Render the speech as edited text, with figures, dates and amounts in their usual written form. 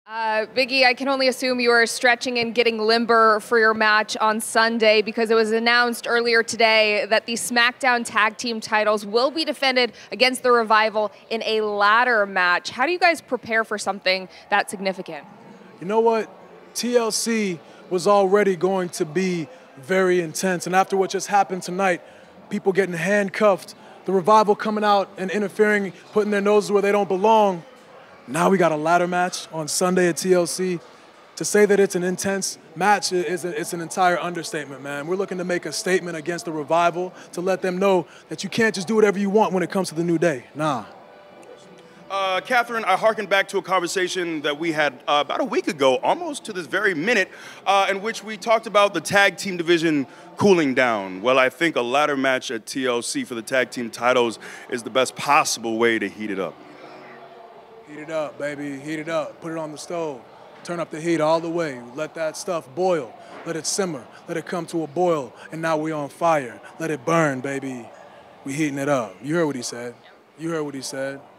Biggie, I can only assume you are stretching and getting limber for your match on Sunday because it was announced earlier today that the SmackDown Tag Team titles will be defended against the Revival in a ladder match. How do you guys prepare for something that significant? You know what? TLC was already going to be very intense, and after what just happened tonight, people getting handcuffed, the Revival coming out and interfering, putting their noses where they don't belong. Now we got a ladder match on Sunday at TLC. To say that it's an intense match it's an entire understatement, man. We're looking to make a statement against the Revival to let them know that you can't just do whatever you want when it comes to the New Day. Nah. Catherine, I hearken back to a conversation that we had about a week ago, almost to this very minute, in which we talked about the tag team division cooling down. Well, I think a ladder match at TLC for the tag team titles is the best possible way to heat it up. Heat it up, baby. Heat it up. Put it on the stove. Turn up the heat all the way. Let that stuff boil. Let it simmer. Let it come to a boil. And now we're on fire. Let it burn, baby. We heating it up. You heard what he said. You heard what he said.